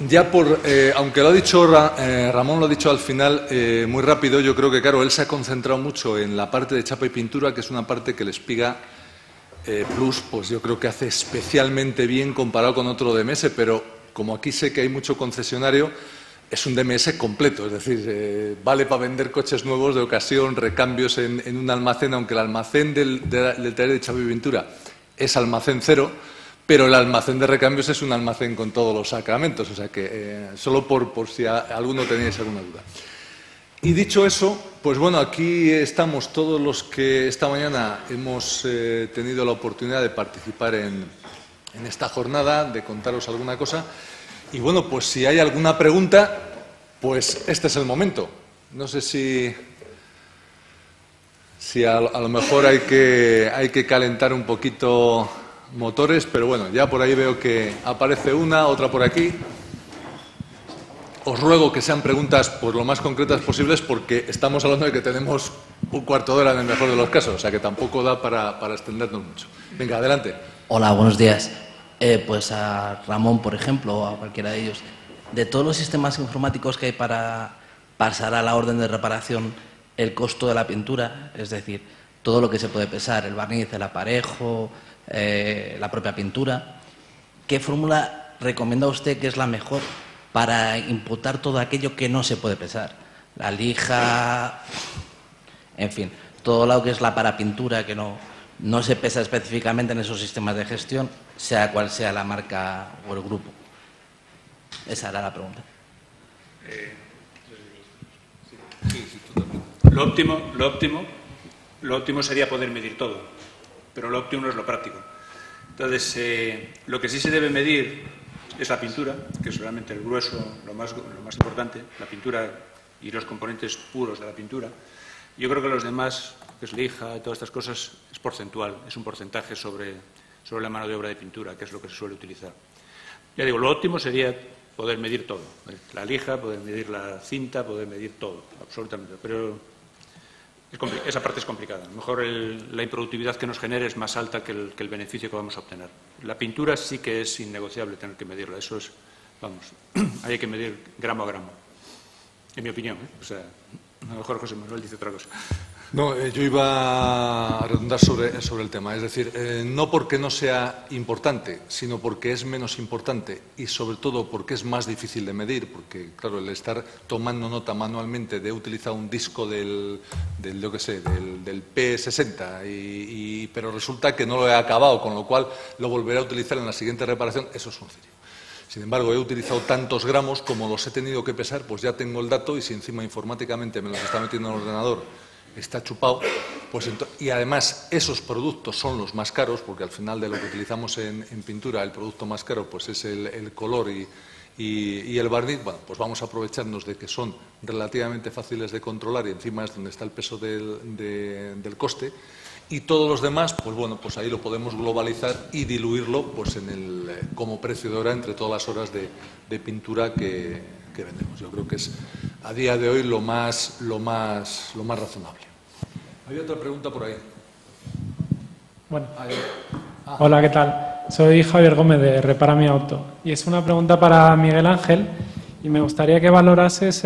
Ya aunque lo ha dicho Ramón, lo ha dicho al final muy rápido, yo creo que, claro, él se ha concentrado mucho en la parte de chapa y pintura, que es una parte que el Espiga Plus, pues yo creo que hace especialmente bien comparado con otro DMS, pero como aquí sé que hay mucho concesionario, es un DMS completo, es decir, vale para vender coches nuevos de ocasión, recambios en un almacén, aunque el almacén del taller de chapa y pintura es almacén cero, pero el almacén de recambios es un almacén con todos los sacramentos, o sea que solo por si alguno teníais alguna duda. Y dicho eso, pues bueno, aquí estamos todos los que esta mañana hemos tenido la oportunidad de participar en esta jornada, de contaros alguna cosa. Y bueno, pues si hay alguna pregunta, pues este es el momento. No sé si a lo mejor hay que calentar un poquito motores, pero bueno, ya por ahí veo que aparece una, otra por aquí. Os ruego que sean preguntas pues lo más concretas posibles porque estamos hablando de que tenemos un cuarto de hora en el mejor de los casos, o sea que tampoco da para extendernos mucho. Venga, adelante. Hola, buenos días. Pues a Ramón, por ejemplo, o a cualquiera de ellos, de todos los sistemas informáticos que hay para pasar a la orden de reparación el costo de la pintura, es decir, todo lo que se puede pesar, el barniz, el aparejo, la propia pintura, ¿qué fórmula recomienda usted que es la mejor para imputar todo aquello que no se puede pesar? La lija, en fin, todo lo que es la parapintura que no se pesa específicamente en esos sistemas de gestión, sea cual sea la marca o el grupo. Esa era la pregunta. Lo óptimo sería poder medir todo, pero lo óptimo no es lo práctico. Entonces, lo que sí se debe medir es la pintura, que es realmente el grueso, lo más importante, la pintura y los componentes puros de la pintura. Yo creo que los demás, que es lija y todas estas cosas, es porcentual, es un porcentaje sobre la mano de obra de pintura, que es lo que se suele utilizar. Ya digo, lo óptimo sería poder medir todo, la lija, poder medir la cinta, poder medir todo, absolutamente, pero esa parte es complicada. A lo mejor la improductividad que nos genere es más alta que el beneficio que vamos a obtener. La pintura sí que es innegociable tener que medirla, eso es, vamos, hay que medir gramo a gramo, en mi opinión, O sea, a lo mejor José Manuel dice otra cosa. No, yo iba a redundar sobre el tema, es decir, no porque no sea importante, sino porque es menos importante y sobre todo porque es más difícil de medir, porque claro, el estar tomando nota manualmente de utilizar un disco del P60, pero resulta que no lo he acabado, con lo cual lo volveré a utilizar en la siguiente reparación, eso es un cirio. Sin embargo, he utilizado tantos gramos como los he tenido que pesar, pues ya tengo el dato y si encima informáticamente me los está metiendo en el ordenador, está chupado, pues y además esos productos son los más caros, porque al final de lo que utilizamos en pintura, el producto más caro pues es el color y el barniz. Bueno, pues vamos a aprovecharnos de que son relativamente fáciles de controlar y encima es donde está el peso del coste. Y todos los demás, pues bueno, pues ahí lo podemos globalizar y diluirlo pues como precio de hora entre todas las horas de pintura que vendemos. Yo creo que es a día de hoy lo más razonable. Hay otra pregunta por ahí. Bueno. Hola, ¿qué tal? Soy Javier Gómez de Repara Mi Auto y es una pregunta para Miguel Ángel y me gustaría que valorases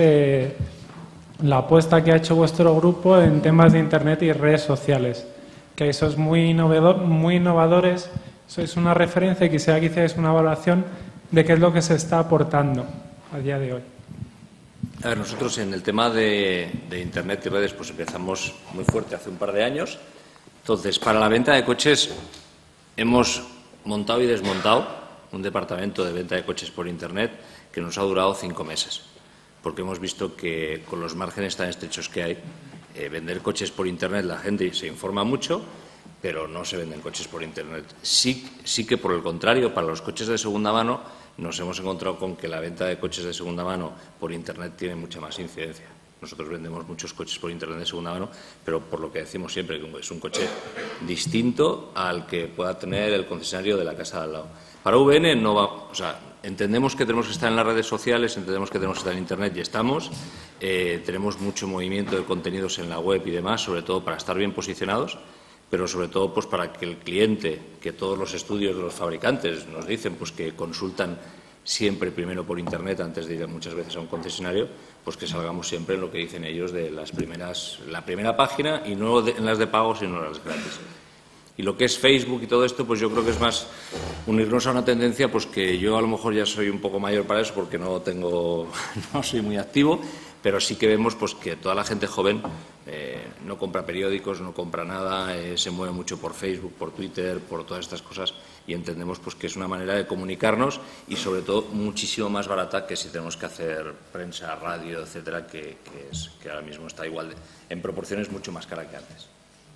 la apuesta que ha hecho vuestro grupo en temas de Internet y redes sociales, que sois muy innovadores, sois una referencia y quisiera que hicierais una evaluación de qué es lo que se está aportando a día de hoy. A ver, nosotros en el tema de Internet y redes pues empezamos muy fuerte hace un par de años. Entonces, para la venta de coches hemos montado y desmontado un departamento de venta de coches por Internet que nos ha durado 5 meses, porque hemos visto que con los márgenes tan estrechos que hay, vender coches por Internet, la gente se informa mucho, pero no se venden coches por Internet. Sí que, por el contrario, para los coches de segunda mano, nos hemos encontrado con que la venta de coches de segunda mano por Internet tiene mucha más incidencia. Nosotros vendemos muchos coches por Internet de segunda mano, pero por lo que decimos siempre, que es un coche distinto al que pueda tener el concesionario de la casa de al lado. Para VN no va, o sea, entendemos que tenemos que estar en las redes sociales, entendemos que tenemos que estar en Internet y estamos. Tenemos mucho movimiento de contenidos en la web y demás, sobre todo para estar bien posicionados, pero sobre todo pues para que el cliente, que todos los estudios de los fabricantes nos dicen pues que consultan siempre primero por Internet antes de ir muchas veces a un concesionario, pues que salgamos siempre en lo que dicen ellos de la primera página y no en las de pago, sino en las gratis. Y lo que es Facebook y todo esto, pues yo creo que es más unirnos a una tendencia, pues que yo a lo mejor ya soy un poco mayor para eso porque no soy muy activo, pero sí que vemos pues que toda la gente joven no compra periódicos, no compra nada, se mueve mucho por Facebook, por Twitter, por todas estas cosas y entendemos pues que es una manera de comunicarnos y sobre todo muchísimo más barata que si tenemos que hacer prensa, radio, etcétera, que ahora mismo está igual en proporciones mucho más cara que antes.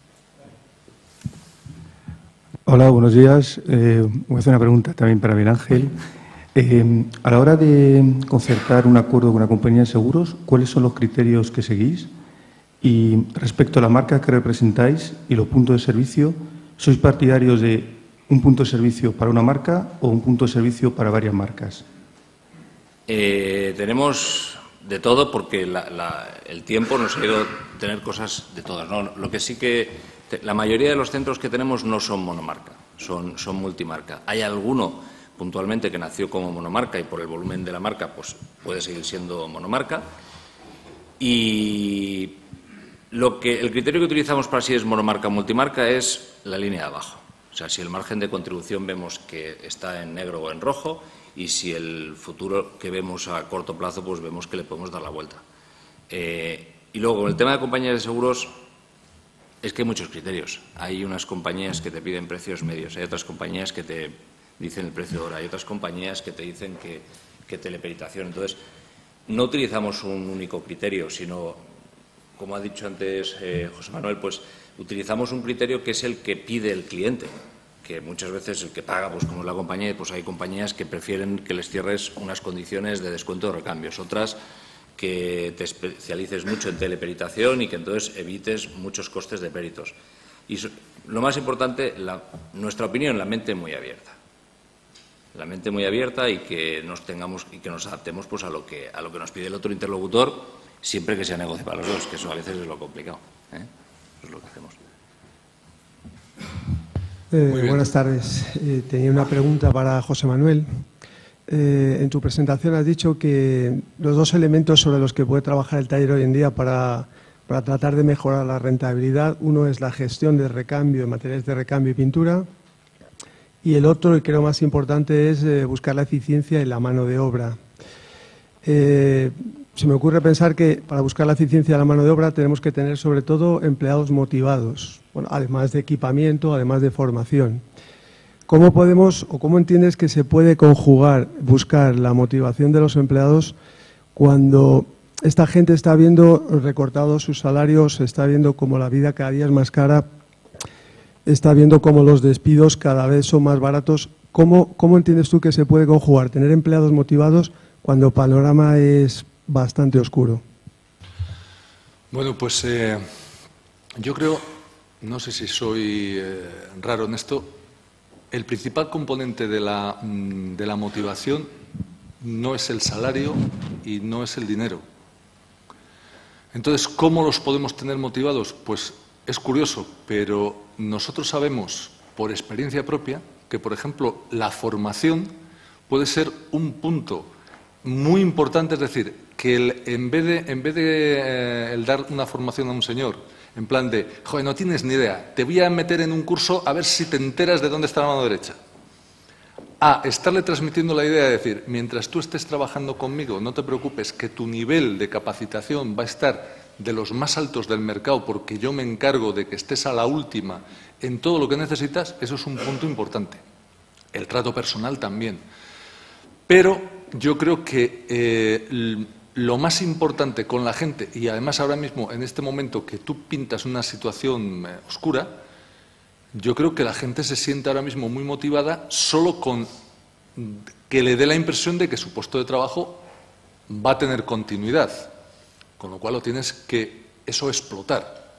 Hola, buenos días. Voy a hacer una pregunta también para Miguel Ángel. A la hora de concertar un acuerdo con una compañía de seguros, ¿cuáles son los criterios que seguís? Y respecto a la marca que representáis y los puntos de servicio, ¿sois partidarios de un punto de servicio para una marca o un punto de servicio para varias marcas? Tenemos de todo porque el tiempo nos ha ido a tener cosas de todas, ¿no? Lo que sí que la mayoría de los centros que tenemos no son monomarca, son multimarca. Hay alguno puntualmente que nació como monomarca y por el volumen de la marca pues puede seguir siendo monomarca. Y el criterio que utilizamos para si es monomarca o multimarca es la línea de abajo. O sea, si el margen de contribución vemos que está en negro o en rojo y si el futuro que vemos a corto plazo pues vemos que le podemos dar la vuelta. Y luego, con el tema de compañías de seguros, es que hay muchos criterios. Hay unas compañías que te piden precios medios, hay otras compañías que te dicen el precio de hora, hay otras compañías que te dicen que teleperitación. Entonces, no utilizamos un único criterio, sino, como ha dicho antes José Manuel, pues utilizamos un criterio que es el que pide el cliente, que muchas veces el que paga, pues como es la compañía, pues hay compañías que prefieren que les cierres unas condiciones de descuento de recambios, otras que te especialices mucho en teleperitación y que entonces evites muchos costes de peritos. Y lo más importante, nuestra opinión, la mente muy abierta. La mente muy abierta y que nos adaptemos pues a lo que nos pide el otro interlocutor, siempre que sea negocio para los dos, que eso a veces es lo complicado. Eso es lo que hacemos. Buenas tardes. Tenía una pregunta para José Manuel. En tu presentación has dicho que los dos elementos sobre los que puede trabajar el taller hoy en día para tratar de mejorar la rentabilidad, uno es la gestión de recambio, de materiales de recambio y pintura, y el otro, y creo más importante, es buscar la eficiencia en la mano de obra. Se me ocurre pensar que para buscar la eficiencia de la mano de obra tenemos que tener sobre todo empleados motivados, bueno, además de equipamiento, además de formación. ¿Cómo podemos o cómo entiendes que se puede buscar la motivación de los empleados cuando esta gente está viendo recortados sus salarios, está viendo como la vida cada día es más cara, está viendo como los despidos cada vez son más baratos? ¿Cómo entiendes tú que se puede conjugar tener empleados motivados cuando el panorama es bastante oscuro? Bueno, pues yo creo, no sé si soy raro en esto, el principal componente de la motivación no es el salario y no es el dinero. Entonces, ¿cómo los podemos tener motivados? Pues es curioso, pero nosotros sabemos por experiencia propia que, por ejemplo, la formación puede ser un punto muy importante, es decir, que en vez de el dar una formación a un señor, en plan de, joder, no tienes ni idea, te voy a meter en un curso a ver si te enteras de dónde está la mano derecha. A estarle transmitiendo la idea de decir, mientras tú estés trabajando conmigo, no te preocupes, que tu nivel de capacitación va a estar de los más altos del mercado porque yo me encargo de que estés a la última en todo lo que necesitas. Eso es un punto importante. El trato personal también. Pero yo creo que lo más importante con la gente, y además ahora mismo, en este momento que tú pintas una situación oscura, yo creo que la gente se siente ahora mismo muy motivada solo con que le dé la impresión de que su puesto de trabajo va a tener continuidad, con lo cual lo tienes que eso explotar.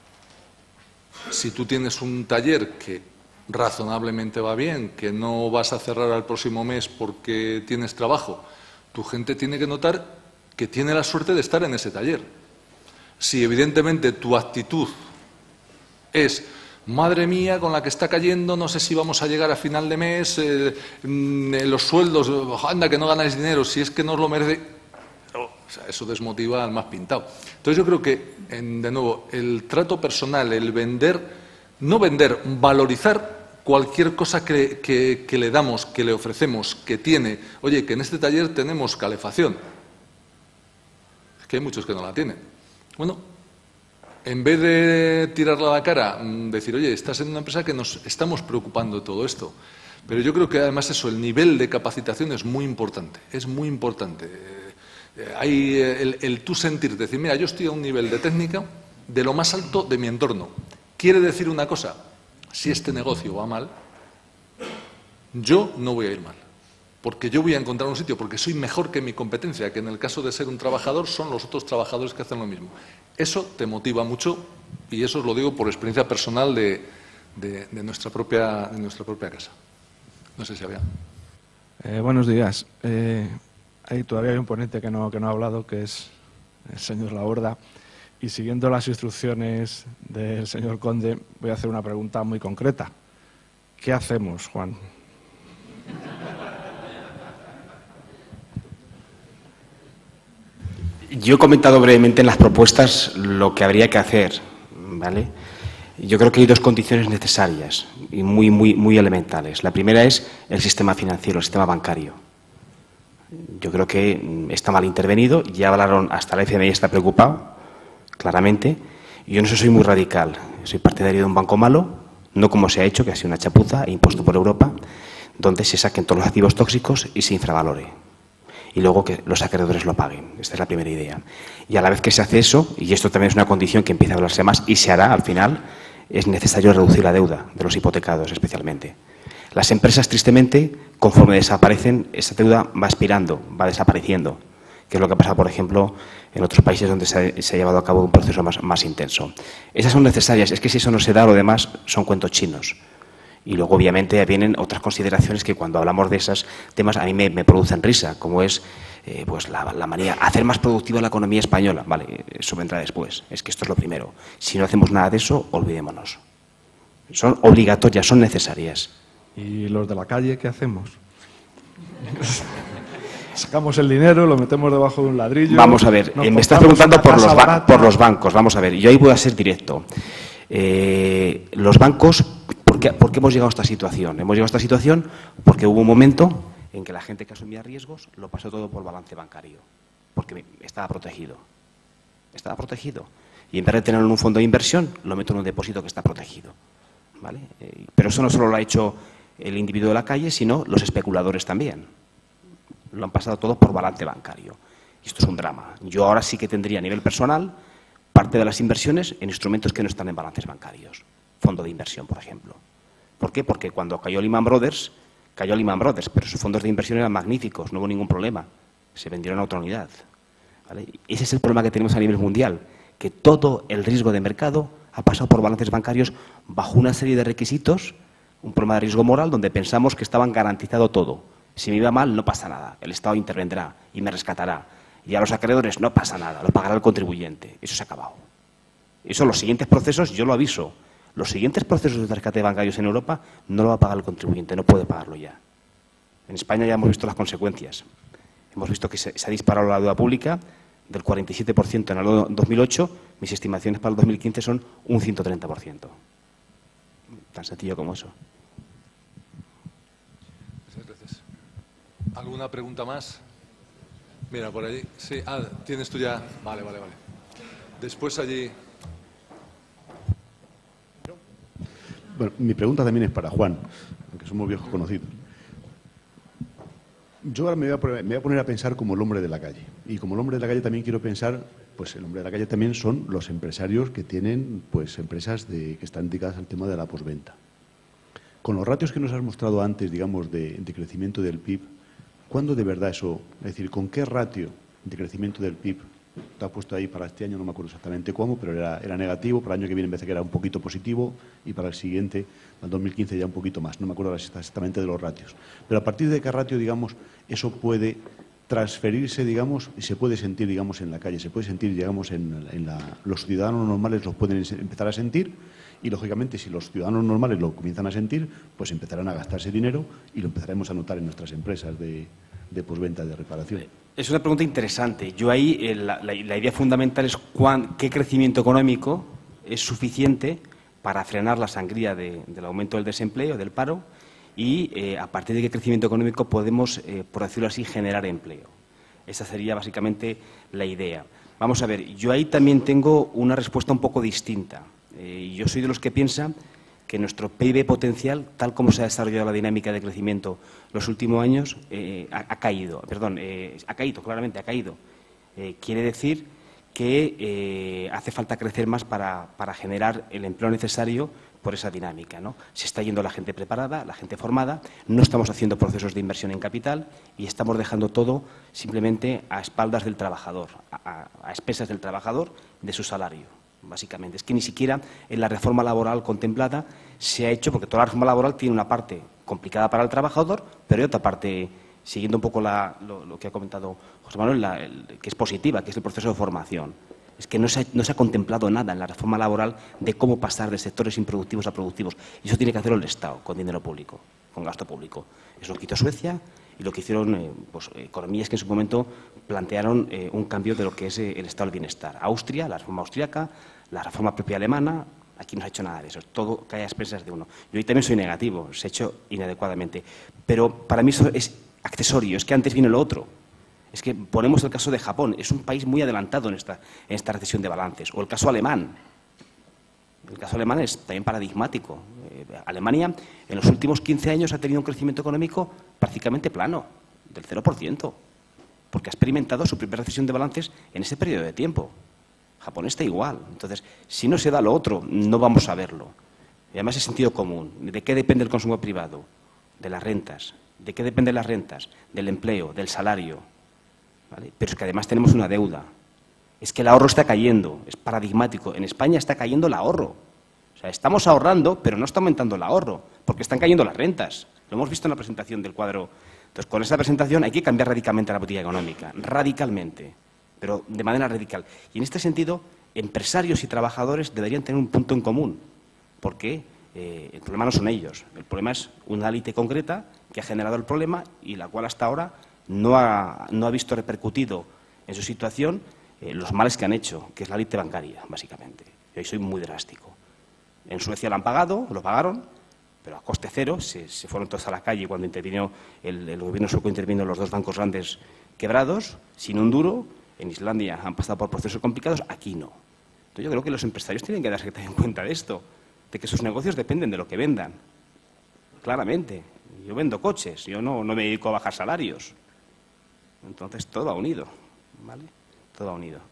Si tú tienes un taller que razonablemente va bien, que no vas a cerrar al próximo mes porque tienes trabajo, tu gente tiene que notar que tiene la suerte de estar en ese taller. Si evidentemente tu actitud es, Madre mía, con la que está cayendo, no sé si vamos a llegar a final de mes, los sueldos, anda que no ganáis dinero, si es que no os lo merece. O sea, eso desmotiva al más pintado. Entonces yo creo que, de nuevo, el trato personal, el vender, no vender, valorizar cualquier cosa que le damos, que le ofrecemos, que tiene. Oye, que en este taller tenemos calefacción. Es que hay muchos que no la tienen. Bueno, en vez de tirarla a la cara, decir, oye, estás en una empresa que nos estamos preocupando de todo esto. Pero yo creo que además eso, el nivel de capacitación es muy importante. Es muy importante. Hay el tú sentir, decir, mira, yo estoy a un nivel de técnica de lo más alto de mi entorno. Quiere decir una cosa, si este negocio va mal, yo no voy a ir mal. Porque yo voy a encontrar un sitio, porque soy mejor que mi competencia, que en el caso de ser un trabajador son los otros trabajadores que hacen lo mismo. Eso te motiva mucho y eso os lo digo por experiencia personal de nuestra propia casa. No sé si había. Buenos días. Todavía hay un ponente que no ha hablado, que es el señor Laborda. Y siguiendo las instrucciones del señor Conde, voy a hacer una pregunta muy concreta. ¿Qué hacemos, Juan? Yo he comentado brevemente en las propuestas lo que habría que hacer, ¿vale? Yo creo que hay dos condiciones necesarias y muy elementales. La primera es el sistema financiero, el sistema bancario. Yo creo que está mal intervenido, ya hablaron, hasta la FMI está preocupado, claramente. Yo en eso soy muy radical, soy partidario de un banco malo, no como se ha hecho, que ha sido una chapuza impuesto por Europa, donde se saquen todos los activos tóxicos y se infravalore. Y luego que los acreedores lo paguen. Esta es la primera idea. Y a la vez que se hace eso, y esto también es una condición que empieza a hablarse más y se hará al final, es necesario reducir la deuda de los hipotecados especialmente. Las empresas, tristemente, conforme desaparecen, esa deuda va expirando, va desapareciendo, que es lo que pasa, por ejemplo, en otros países donde se ha llevado a cabo un proceso más intenso. Esas son necesarias. Es que si eso no se da, lo demás son cuentos chinos. Y luego, obviamente, vienen otras consideraciones que cuando hablamos de esos temas a mí me producen risa, como es pues la manía, hacer más productiva la economía española. Vale, eso vendrá después. Es que esto es lo primero. Si no hacemos nada de eso, olvidémonos. Son obligatorias, son necesarias. ¿Y los de la calle qué hacemos? Sacamos el dinero, lo metemos debajo de un ladrillo. Vamos a ver, me estás preguntando por los bancos. Vamos a ver, yo ahí voy a ser directo. Los bancos, ¿por qué hemos llegado a esta situación? Hemos llegado a esta situación porque hubo un momento en que la gente que asumía riesgos lo pasó todo por balance bancario, porque estaba protegido. Estaba protegido. Y en vez de tenerlo en un fondo de inversión, lo meto en un depósito que está protegido. ¿Vale? Pero eso no solo lo ha hecho el individuo de la calle, sino los especuladores también. Lo han pasado todo por balance bancario. Y esto es un drama. Yo ahora sí que tendría a nivel personal parte de las inversiones en instrumentos que no están en balances bancarios. Fondo de inversión, por ejemplo. ¿Por qué? Porque cuando cayó Lehman Brothers, pero sus fondos de inversión eran magníficos, no hubo ningún problema. Se vendieron a otra unidad. ¿Vale? Ese es el problema que tenemos a nivel mundial, que todo el riesgo de mercado ha pasado por balances bancarios bajo una serie de requisitos, un problema de riesgo moral donde pensamos que estaban garantizado todo. Si me iba mal, no pasa nada, el Estado intervendrá y me rescatará. Y a los acreedores no pasa nada, lo pagará el contribuyente. Eso se ha acabado. Eso, los siguientes procesos, yo lo aviso, los siguientes procesos de rescate bancarios en Europa no lo va a pagar el contribuyente, no puede pagarlo ya. En España ya hemos visto las consecuencias. Hemos visto que se ha disparado la deuda pública del 47% en el año 2008, mis estimaciones para el 2015 son un 130%. Tan sencillo como eso. Muchas gracias. ¿Alguna pregunta más? Mira, por allí. Sí, tienes tú ya. Vale. Después allí. Bueno, mi pregunta también es para Juan, aunque somos viejos conocidos. Yo ahora me voy a poner a pensar como el hombre de la calle. Y como el hombre de la calle también quiero pensar, pues el hombre de la calle también son los empresarios que tienen pues empresas que están dedicadas al tema de la posventa. Con los ratios que nos has mostrado antes, digamos, de crecimiento del PIB, ¿cuándo de verdad eso? Es decir, ¿con qué ratio de crecimiento del PIB? Te has puesto ahí para este año, no me acuerdo exactamente cómo, pero era negativo, para el año que viene en vez de que era un poquito positivo y para el siguiente, al 2015 ya un poquito más, no me acuerdo exactamente de los ratios. Pero a partir de qué ratio, digamos, eso puede transferirse, digamos, y se puede sentir, digamos, en la calle, se puede sentir, digamos, los ciudadanos normales lo pueden empezar a sentir y, lógicamente, si los ciudadanos normales lo comienzan a sentir, pues empezarán a gastarse dinero y lo empezaremos a notar en nuestras empresas de postventa, de reparación. Es una pregunta interesante. Yo ahí la idea fundamental es qué crecimiento económico es suficiente para frenar la sangría del aumento del desempleo, del paro, y a partir de qué crecimiento económico podemos, por decirlo así, generar empleo. Esa sería básicamente la idea. Vamos a ver, yo ahí también tengo una respuesta un poco distinta. Yo soy de los que piensan que nuestro PIB potencial, tal como se ha desarrollado la dinámica de crecimiento los últimos años, ha caído. Claramente ha caído. Quiere decir que hace falta crecer más para generar el empleo necesario por esa dinámica, ¿no? Se está yendo la gente preparada, la gente formada, no estamos haciendo procesos de inversión en capital y estamos dejando todo simplemente a espaldas del trabajador, a expensas del trabajador, de su salario, básicamente. Es que ni siquiera en la reforma laboral contemplada se ha hecho, porque toda la reforma laboral tiene una parte complicada para el trabajador, pero hay otra parte, siguiendo un poco lo que ha comentado José Manuel, que es positiva, que es el proceso de formación. Es que no se ha contemplado nada en la reforma laboral de cómo pasar de sectores improductivos a productivos. Y eso tiene que hacerlo el Estado, con dinero público, con gasto público. Eso lo quitó Suecia y lo que hicieron economías que en su momento plantearon un cambio de lo que es el estado del bienestar. Austria, la reforma austríaca, la reforma propia alemana, aquí no se ha hecho nada de eso. Todo cae a expensas de uno. Yo ahí también soy negativo, se ha hecho inadecuadamente. Pero para mí eso es accesorio, es que antes vino lo otro. Es que ponemos el caso de Japón, es un país muy adelantado en esta recesión de balances. O el caso alemán. El caso alemán es también paradigmático. Alemania en los últimos 15 años ha tenido un crecimiento económico prácticamente plano, del 0%, porque ha experimentado su primera recesión de balances en ese periodo de tiempo. Japón está igual. Entonces, si no se da lo otro, no vamos a verlo. Y además es sentido común. ¿De qué depende el consumo privado? De las rentas. ¿De qué dependen las rentas? Del empleo, del salario. ¿Vale? Pero es que además tenemos una deuda. Es que el ahorro está cayendo, es paradigmático. En España está cayendo el ahorro. O sea, estamos ahorrando, pero no está aumentando el ahorro, porque están cayendo las rentas. Lo hemos visto en la presentación del cuadro. Entonces, con esa presentación hay que cambiar radicalmente la política económica, radicalmente, pero de manera radical. Y en este sentido, empresarios y trabajadores deberían tener un punto en común, porque el problema no son ellos, el problema es una élite concreta que ha generado el problema y la cual hasta ahora no ha visto repercutido en su situación los males que han hecho, que es la élite bancaria, básicamente. Yo ahí soy muy drástico. En Suecia lo pagaron, pero a coste cero, se fueron todos a la calle cuando intervino el gobierno sueco, intervino en los dos bancos grandes quebrados, sin un duro. En Islandia han pasado por procesos complicados, aquí no. Entonces yo creo que los empresarios tienen que darse también cuenta de esto, de que sus negocios dependen de lo que vendan. Claramente. Yo vendo coches, yo no me dedico a bajar salarios. Entonces todo va unido, ¿vale? Todo va unido.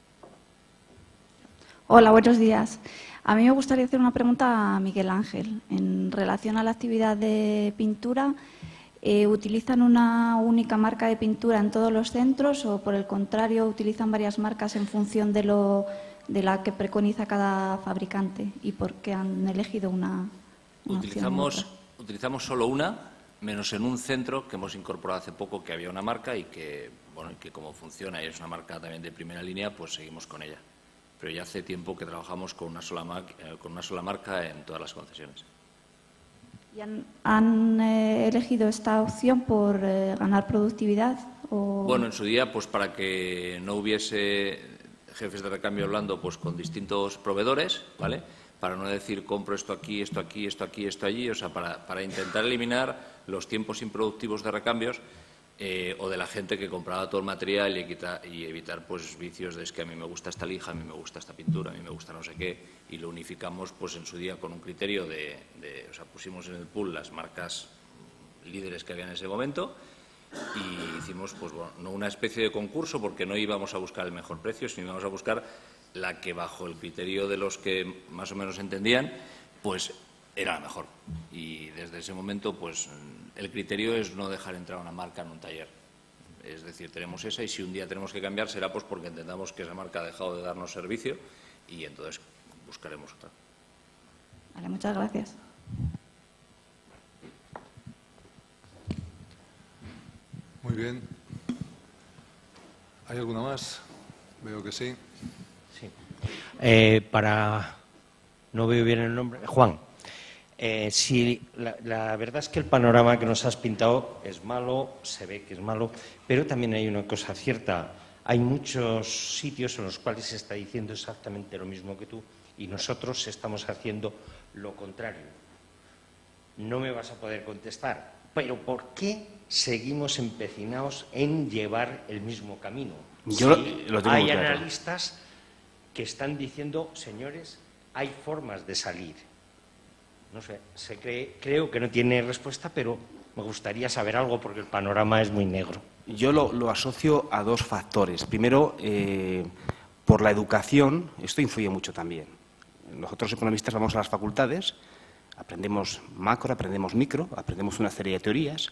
Hola, buenos días. A mí me gustaría hacer una pregunta a Miguel Ángel. En relación a la actividad de pintura, ¿utilizan una única marca de pintura en todos los centros o, por el contrario, utilizan varias marcas en función de la que preconiza cada fabricante? ¿Y por qué han elegido una opción u otra? Utilizamos solo una, menos en un centro que hemos incorporado hace poco, que había una marca y que, bueno, que como funciona y es una marca también de primera línea, pues seguimos con ella. Pero ya hace tiempo que trabajamos con una sola marca en todas las concesiones. ¿Y han elegido esta opción por ganar productividad? O... Bueno, en su día, pues para que no hubiese jefes de recambio hablando pues con distintos proveedores, ¿vale? Para no decir compro esto aquí, esto aquí, esto aquí, esto allí, o sea, para intentar eliminar los tiempos improductivos de recambios o de la gente que compraba todo el material y evitar pues vicios de es que a mí me gusta esta lija, a mí me gusta esta pintura, a mí me gusta no sé qué, y lo unificamos pues en su día con un criterio o sea, pusimos en el pool las marcas líderes que había en ese momento y hicimos pues bueno, no una especie de concurso porque no íbamos a buscar el mejor precio, sino íbamos a buscar la que bajo el criterio de los que más o menos entendían, pues era la mejor. Y desde ese momento, pues el criterio es no dejar entrar una marca en un taller. Es decir, tenemos esa y si un día tenemos que cambiar será pues porque entendamos que esa marca ha dejado de darnos servicio y entonces buscaremos otra. Vale, muchas gracias. Muy bien. ¿Hay alguna más? Veo que sí. Sí. No veo bien el nombre. Juan. Sí, la verdad es que el panorama que nos has pintado es malo, se ve que es malo, pero también hay una cosa cierta. Hay muchos sitios en los cuales se está diciendo exactamente lo mismo que tú y nosotros estamos haciendo lo contrario. No me vas a poder contestar, pero ¿por qué seguimos empecinados en llevar el mismo camino? Yo sí, lo tengo hay claro. analistas que están diciendo, señores, hay formas de salir. No sé, creo que no tiene respuesta, pero me gustaría saber algo porque el panorama es muy negro. Yo lo asocio a dos factores. Primero, por la educación, esto influye mucho también. Nosotros economistas vamos a las facultades, aprendemos macro, aprendemos micro, aprendemos una serie de teorías.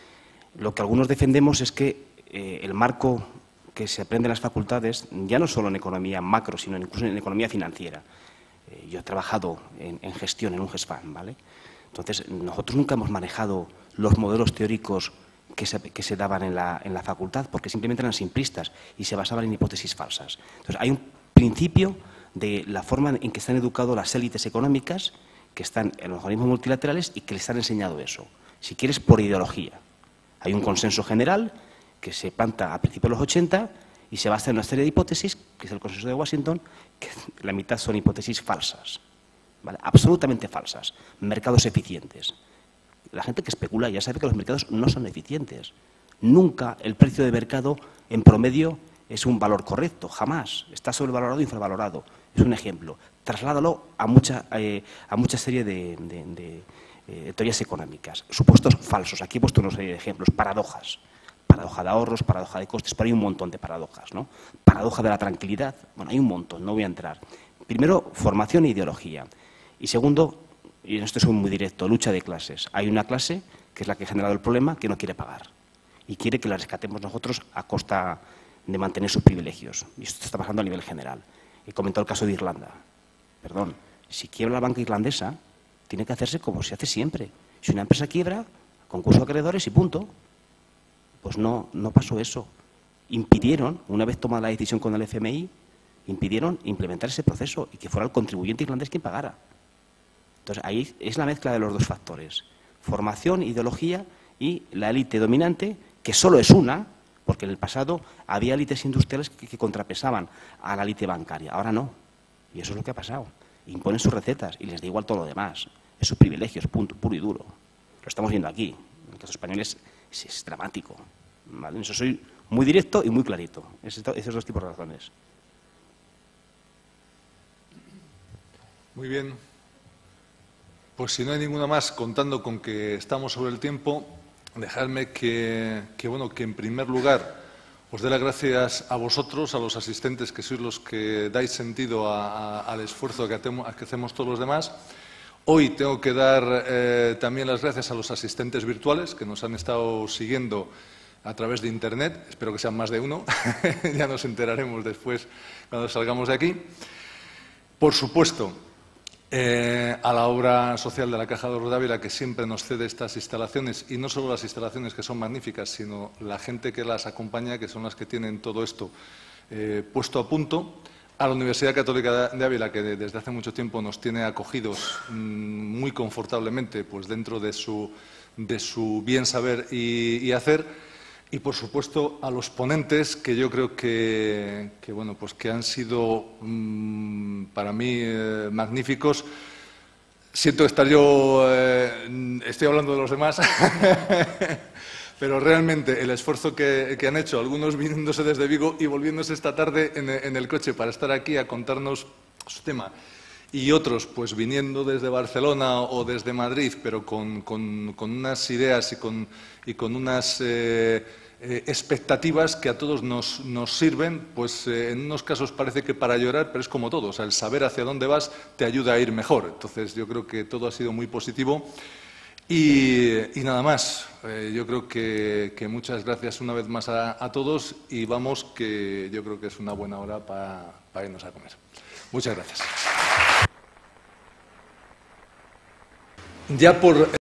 Lo que algunos defendemos es que el marco que se aprende en las facultades, ya no solo en economía macro, sino incluso en economía financiera. Yo he trabajado en gestión, en un GESFAM, ¿vale? Entonces, nosotros nunca hemos manejado los modelos teóricos que se daban en la facultad, porque simplemente eran simplistas y se basaban en hipótesis falsas. Entonces, hay un principio de la forma en que están educados las élites económicas, que están en los organismos multilaterales y que les han enseñado eso. Si quieres, por ideología. Hay un consenso general que se planta a principios de los 80 y se basa en una serie de hipótesis, que es el consenso de Washington, que la mitad son hipótesis falsas, ¿vale? Absolutamente falsas. Mercados eficientes. La gente que especula ya sabe que los mercados no son eficientes. Nunca el precio de mercado, en promedio, es un valor correcto, jamás. Está sobrevalorado o infravalorado. Es un ejemplo. Trasládalo a mucha serie de teorías económicas. Supuestos falsos. Aquí he puesto una serie de ejemplos. Paradojas. Paradoja de ahorros, paradoja de costes, pero hay un montón de paradojas, ¿no? Paradoja de la tranquilidad. Bueno, hay un montón, no voy a entrar. Primero, formación e ideología. Y segundo, y en esto soy muy directo, lucha de clases. Hay una clase, que es la que ha generado el problema, que no quiere pagar. Y quiere que la rescatemos nosotros a costa de mantener sus privilegios. Y esto está pasando a nivel general. He comentado el caso de Irlanda. Perdón, si quiebra la banca irlandesa, tiene que hacerse como se hace siempre. Si una empresa quiebra, concurso de acreedores y punto. Pues no pasó eso. Impidieron, una vez tomada la decisión con el FMI, impidieron implementar ese proceso y que fuera el contribuyente irlandés quien pagara. Entonces, ahí es la mezcla de los dos factores. Formación, ideología y la élite dominante, que solo es una, porque en el pasado había élites industriales que contrapesaban a la élite bancaria. Ahora no. Y eso es lo que ha pasado. Imponen sus recetas y les da igual todo lo demás. Es sus privilegios, punto, puro y duro. Lo estamos viendo aquí. En el caso español es dramático. ¿Vale? En eso soy muy directo y muy clarito. Esos dos tipos de razones. Muy bien. Pues si no hay ninguna más, contando con que estamos sobre el tiempo, dejadme que en primer lugar os dé las gracias a vosotros, a los asistentes, que sois los que dais sentido al esfuerzo que hacemos todos los demás. Hoy tengo que dar también las gracias a los asistentes virtuales que nos han estado siguiendo a través de Internet. Espero que sean más de uno. Ya nos enteraremos después cuando salgamos de aquí. Por supuesto, a la obra social de la Caja de Ahorros de Ávila, que siempre nos cede estas instalaciones, y no solo las instalaciones, que son magníficas, sino la gente que las acompaña, que son las que tienen todo esto puesto a punto. A la Universidad Católica de Ávila, que desde hace mucho tiempo nos tiene acogidos muy confortablemente, pues dentro de su bien saber y hacer. Y, por supuesto, a los ponentes, que yo creo que han sido para mí magníficos. Siento estar yo, estoy hablando de los demás, pero realmente el esfuerzo que han hecho, algunos viniéndose desde Vigo y volviéndose esta tarde en el coche para estar aquí a contarnos su tema, y otros pues viniendo desde Barcelona o desde Madrid, pero con unas ideas y con unas expectativas que a todos nos sirven, pues en unos casos parece que para llorar, pero es como todo, o sea, el saber hacia dónde vas te ayuda a ir mejor. Entonces yo creo que todo ha sido muy positivo. Y nada más, yo creo que muchas gracias una vez más a todos, y vamos, que yo creo que es una buena hora para irnos a comer. Muchas gracias. Ya por